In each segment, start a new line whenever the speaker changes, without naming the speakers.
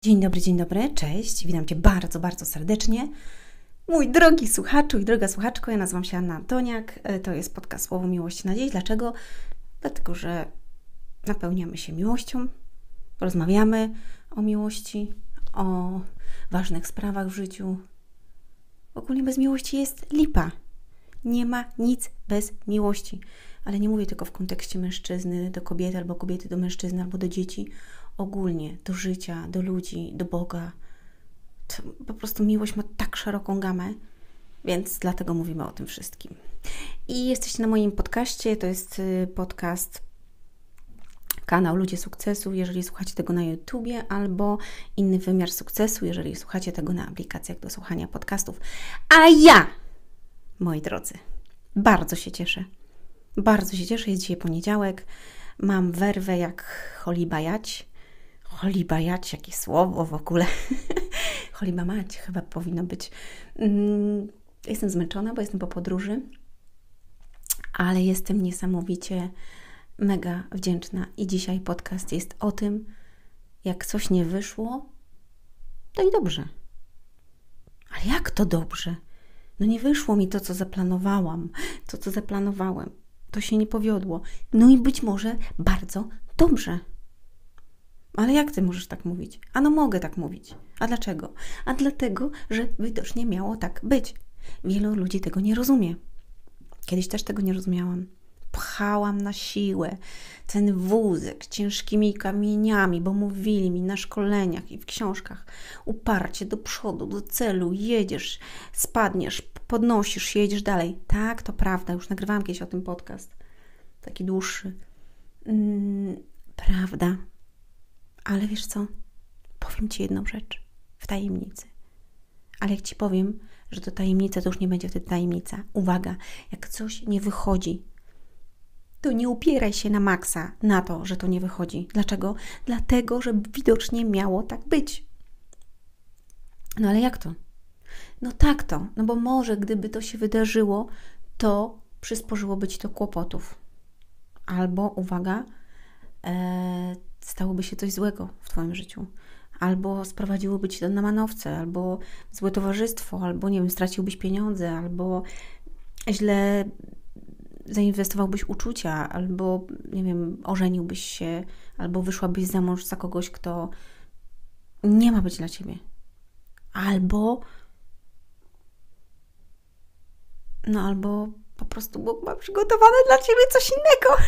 Dzień dobry, cześć, witam Cię bardzo, bardzo serdecznie. Mój drogi słuchaczu i droga słuchaczko, ja nazywam się Anna Antoniak, to jest podcast Słowo Miłości na Dziś. Dlaczego? Dlatego, że napełniamy się miłością, rozmawiamy o miłości, o ważnych sprawach w życiu. Ogólnie bez miłości jest lipa. Nie ma nic bez miłości. Ale nie mówię tylko w kontekście mężczyzny do kobiety, albo kobiety do mężczyzny, albo do dzieci. Ogólnie do życia, do ludzi, do Boga. To po prostu miłość ma tak szeroką gamę, więc dlatego mówimy o tym wszystkim. I jesteście na moim podcaście, to jest podcast, kanał Ludzie Sukcesu, jeżeli słuchacie tego na YouTubie, albo Inny Wymiar Sukcesu, jeżeli słuchacie tego na aplikacjach do słuchania podcastów. A ja, moi drodzy, bardzo się cieszę. Bardzo się cieszę, jest dzisiaj poniedziałek, mam werwę jak choliba jać. Choliba jać, jakie słowo w ogóle. Choliba mać chyba powinno być. Jestem zmęczona, bo jestem po podróży, ale jestem niesamowicie mega wdzięczna i dzisiaj podcast jest o tym, jak coś nie wyszło, to i dobrze. Ale jak to dobrze? No nie wyszło mi to, co zaplanowałam, to, co zaplanowałem. To się nie powiodło. No i być może bardzo dobrze. Ale jak Ty możesz tak mówić? A no mogę tak mówić. A dlaczego? A dlatego, że widocznie miało tak być. Wielu ludzi tego nie rozumie. Kiedyś też tego nie rozumiałam. Pchałam na siłę ten wózek ciężkimi kamieniami, bo mówili mi na szkoleniach i w książkach. Uparcie do przodu, do celu, jedziesz, spadniesz, podnosisz się, jedziesz dalej. Tak, to prawda. Już nagrywałam kiedyś o tym podcast. Taki dłuższy. Prawda. Ale wiesz co? Powiem Ci jedną rzecz w tajemnicy. Ale jak Ci powiem, że to tajemnica, to już nie będzie wtedy tajemnica. Uwaga, jak coś nie wychodzi, to nie upieraj się na maksa na to, że to nie wychodzi. Dlaczego? Dlatego, że widocznie miało tak być. No ale jak to? No tak to. No bo może gdyby to się wydarzyło, to przysporzyłoby Ci to kłopotów. Albo, uwaga, stałoby się coś złego w Twoim życiu. Albo sprowadziłoby Cię na manowce, albo złe towarzystwo, albo, nie wiem, straciłbyś pieniądze, albo źle zainwestowałbyś uczucia, albo, nie wiem, ożeniłbyś się, albo wyszłabyś za mąż za kogoś, kto nie ma być dla Ciebie. Albo po prostu Bóg ma przygotowane dla Ciebie coś innego.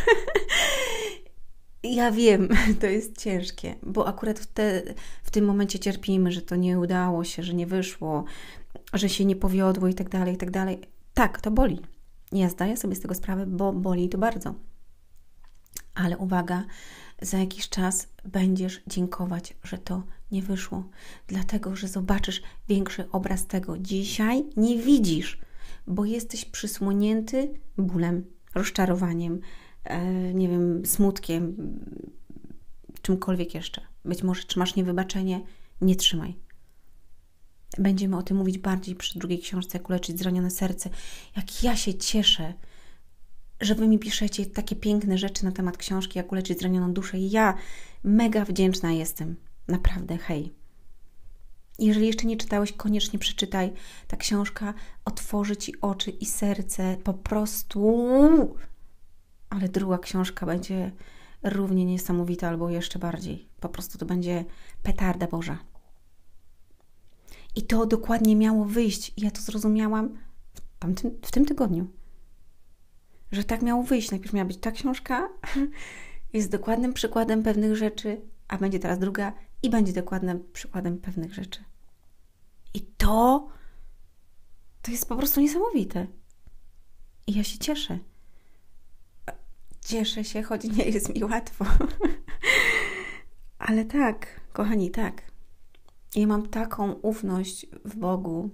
Ja wiem, to jest ciężkie, bo akurat w tym momencie cierpimy, że to nie udało się, że nie wyszło, że się nie powiodło i tak dalej, i tak dalej. Tak, to boli. Ja zdaję sobie z tego sprawę, bo boli to bardzo. Ale uwaga, za jakiś czas będziesz dziękować, że to nie wyszło, dlatego, że zobaczysz większy obraz tego. Dzisiaj nie widzisz, bo jesteś przysłonięty bólem, rozczarowaniem, nie wiem, smutkiem, czymkolwiek jeszcze. Być może trzymasz niewybaczenie, nie trzymaj. Będziemy o tym mówić bardziej przy drugiej książce, jak uleczyć zranione serce. Jak ja się cieszę, że Wy mi piszecie takie piękne rzeczy na temat książki, jak uleczyć zranioną duszę. I ja mega wdzięczna jestem. Naprawdę, hej. Jeżeli jeszcze nie czytałeś, koniecznie przeczytaj. Ta książka otworzy Ci oczy i serce po prostu. Ale druga książka będzie równie niesamowita albo jeszcze bardziej. Po prostu to będzie petarda Boża. I to dokładnie miało wyjść. I ja to zrozumiałam w tym tygodniu. Że tak miało wyjść. Najpierw miała być ta książka, jest dokładnym przykładem pewnych rzeczy, a będzie teraz druga i będzie dokładnym przykładem pewnych rzeczy. I to jest po prostu niesamowite. I ja się cieszę. Cieszę się, choć nie jest mi łatwo. Ale tak, kochani, tak. Ja mam taką ufność w Bogu.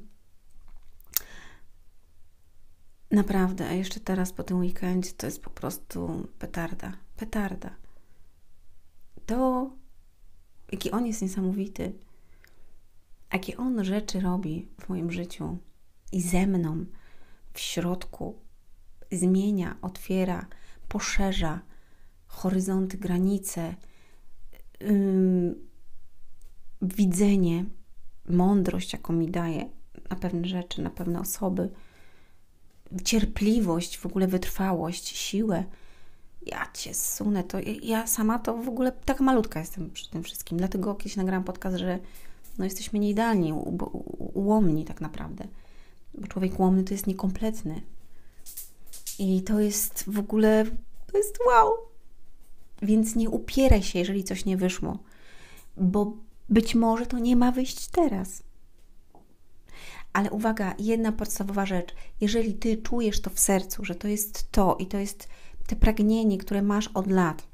Naprawdę, a jeszcze teraz po tym weekendzie to jest po prostu petarda. Petarda. To, jaki On jest niesamowity, jakie On rzeczy robi w moim życiu i ze mną, w środku, zmienia, otwiera, poszerza horyzonty, granice, widzenie, mądrość, jaką mi daje na pewne rzeczy, na pewne osoby, cierpliwość, w ogóle wytrwałość, siłę. Ja Cię sunę, to ja sama to w ogóle taka malutka jestem przy tym wszystkim. Dlatego kiedyś nagrałam podcast, że jesteśmy nieidealni, ułomni tak naprawdę. Bo człowiek ułomny to jest niekompletny. I to jest w ogóle, to jest wow. Więc nie upieraj się, jeżeli coś nie wyszło. Bo być może to nie ma wyjść teraz. Ale uwaga, jedna podstawowa rzecz. Jeżeli Ty czujesz to w sercu, że to jest to i to jest te pragnienie, które masz od lat,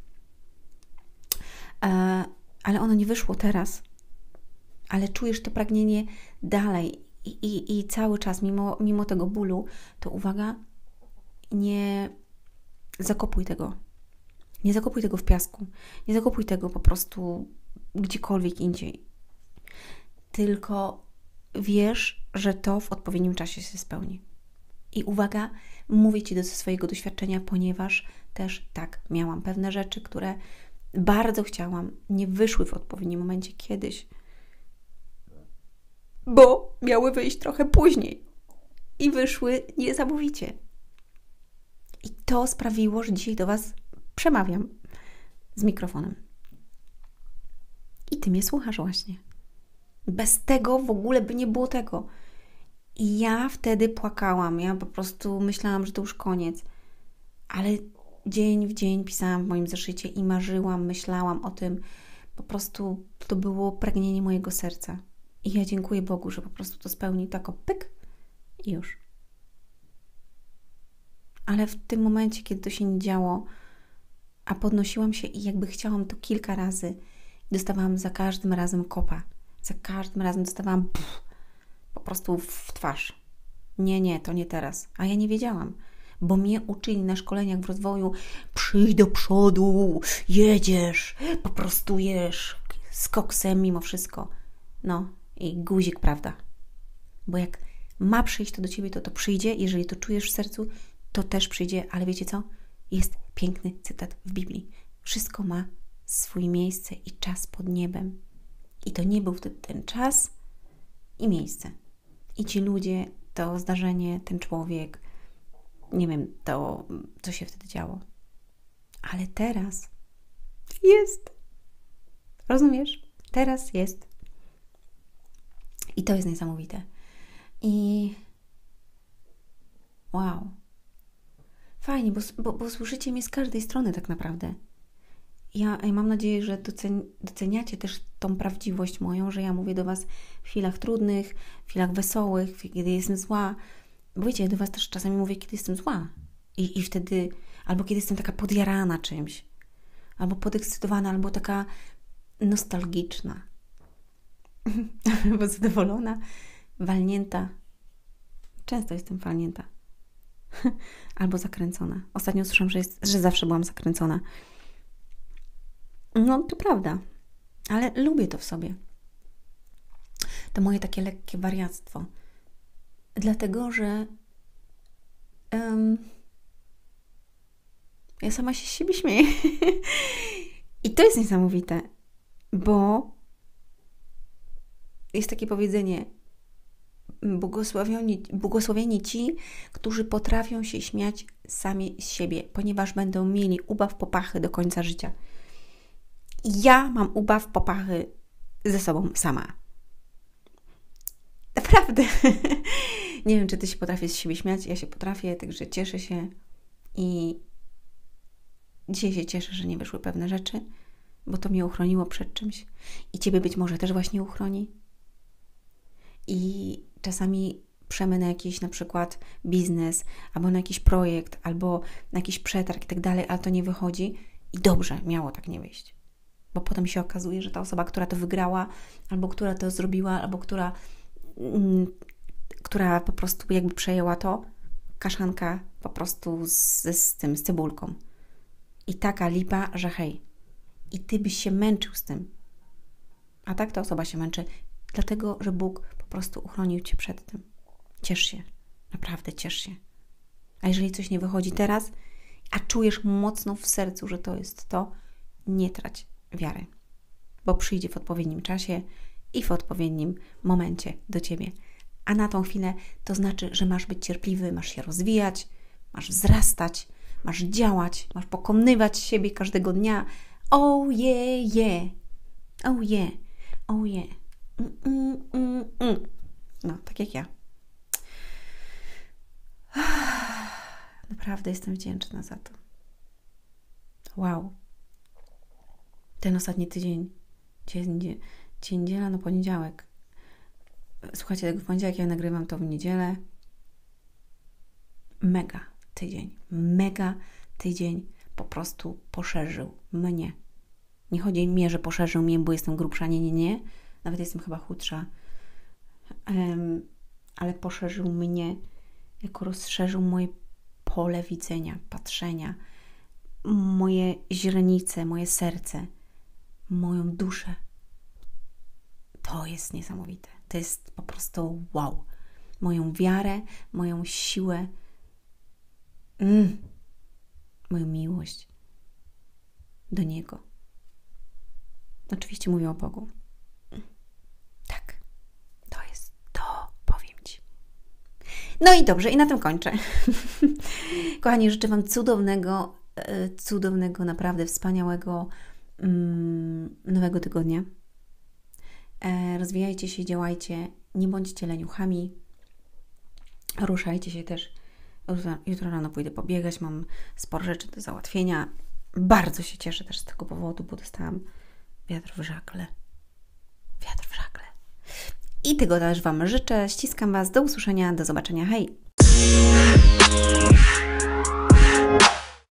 ale ono nie wyszło teraz, ale czujesz to pragnienie dalej i cały czas, mimo tego bólu, to uwaga, nie zakopuj tego. Nie zakopuj tego w piasku. Nie zakopuj tego po prostu gdziekolwiek indziej. Tylko wiesz, że to w odpowiednim czasie się spełni. I uwaga, mówię Ci ze swojego doświadczenia, ponieważ też tak miałam pewne rzeczy, które bardzo chciałam, nie wyszły w odpowiednim momencie kiedyś, bo miały wyjść trochę później i wyszły niesamowicie. I to sprawiło, że dzisiaj do Was przemawiam z mikrofonem. I Ty mnie słuchasz właśnie. Bez tego w ogóle by nie było tego. I ja wtedy płakałam. Ja po prostu myślałam, że to już koniec. Ale dzień w dzień pisałam w moim zeszycie i marzyłam, myślałam o tym. Po prostu to było pragnienie mojego serca. I ja dziękuję Bogu, że po prostu to spełnił tak o pyk i już. Ale w tym momencie, kiedy to się nie działo, a podnosiłam się i jakby chciałam to kilka razy, dostawałam za każdym razem kopa. Za każdym razem dostawałam po prostu w twarz. Nie, to nie teraz. A ja nie wiedziałam, bo mnie uczyli na szkoleniach w rozwoju: przyjdź do przodu, jedziesz, po prostu jesz, z koksem mimo wszystko. No i guzik, prawda? Bo jak ma przyjść to do Ciebie, to przyjdzie. Jeżeli to czujesz w sercu, to też przyjdzie. Ale wiecie co? Jest piękny cytat w Biblii. Wszystko ma swoje miejsce i czas pod niebem. I to nie był wtedy ten czas i miejsce. I ci ludzie, to zdarzenie, ten człowiek, nie wiem, to, co się wtedy działo. Ale teraz jest. Rozumiesz? Teraz jest. I to jest niesamowite. I wow. Fajnie, bo słyszycie mnie z każdej strony tak naprawdę. Ja mam nadzieję, że doceniacie też tą prawdziwość moją, że ja mówię do Was w chwilach trudnych, w chwilach wesołych, kiedy jestem zła. Bo wiecie, ja do Was też czasami mówię, kiedy jestem zła. I wtedy, albo kiedy jestem taka podjarana czymś, albo podekscytowana, albo taka nostalgiczna, albo zadowolona, walnięta. Często jestem walnięta. Albo zakręcona. Ostatnio słyszałam, że zawsze byłam zakręcona. No, to prawda. Ale lubię to w sobie. To moje takie lekkie wariactwo. Dlatego, że ja sama się z siebie śmieję. I to jest niesamowite, bo jest takie powiedzenie: błogosławieni ci, którzy potrafią się śmiać sami z siebie, ponieważ będą mieli ubaw popachy do końca życia. Ja mam ubaw popachy ze sobą sama. Naprawdę. Nie wiem, czy Ty się potrafisz z siebie śmiać. Ja się potrafię, także cieszę się. I dzisiaj się cieszę, że nie wyszły pewne rzeczy, bo to mnie uchroniło przed czymś. I Ciebie być może też właśnie uchroni. I czasami przemy na jakiś na przykład biznes, albo na jakiś projekt, albo na jakiś przetarg i tak dalej, ale to nie wychodzi. I dobrze, miało tak nie wyjść. Bo potem się okazuje, że ta osoba, która to wygrała, albo która to zrobiła, albo która po prostu jakby przejęła to, kaszanka po prostu z cebulką. I taka lipa, że hej. I Ty byś się męczył z tym. A tak ta osoba się męczy, dlatego, że Bóg po prostu uchronił Cię przed tym. Ciesz się. Naprawdę ciesz się. A jeżeli coś nie wychodzi teraz, a czujesz mocno w sercu, że to jest to, nie trać wiary. Bo przyjdzie w odpowiednim czasie i w odpowiednim momencie do Ciebie. A na tą chwilę to znaczy, że masz być cierpliwy, masz się rozwijać, masz wzrastać, masz działać, masz pokonywać siebie każdego dnia. Oh yeah, yeah. Oh yeah. Oh yeah. No, tak jak ja. Naprawdę jestem wdzięczna za to. Wow. Ten ostatni tydzień, dzisiaj niedziela, no poniedziałek. Słuchajcie, tego w poniedziałek ja nagrywam to w niedzielę. Mega tydzień po prostu poszerzył mnie. Nie chodzi mi, że poszerzył mnie, bo jestem grubsza, nie. Nawet jestem chyba chudsza. Ale poszerzył mnie, jako rozszerzył moje pole widzenia, patrzenia, moje źrenice, moje serce, moją duszę. To jest niesamowite. To jest po prostu wow. Moją wiarę, moją siłę, moją miłość do Niego. Oczywiście mówię o Bogu. Tak. To jest to, powiem Ci. No i dobrze, i na tym kończę. Kochani, życzę Wam cudownego, naprawdę wspaniałego nowego tygodnia. Rozwijajcie się, działajcie, nie bądźcie leniuchami. Ruszajcie się też. Jutro rano pójdę pobiegać, mam sporo rzeczy do załatwienia. Bardzo się cieszę też z tego powodu, bo dostałam wiatr w żagle. I tego też Wam życzę. Ściskam Was. Do usłyszenia. Do zobaczenia. Hej!